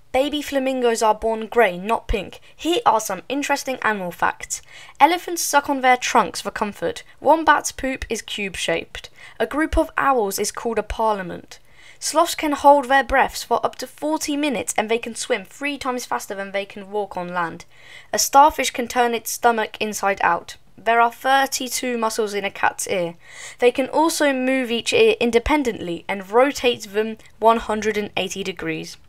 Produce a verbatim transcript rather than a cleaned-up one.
Baby flamingos are born grey, not pink. Here are some interesting animal facts. Elephants suck on their trunks for comfort. Wombat's poop is cube-shaped. A group of owls is called a parliament. Sloths can hold their breaths for up to forty minutes and they can swim three times faster than they can walk on land. A starfish can turn its stomach inside out. There are thirty-two muscles in a cat's ear. They can also move each ear independently and rotate them one hundred eighty degrees.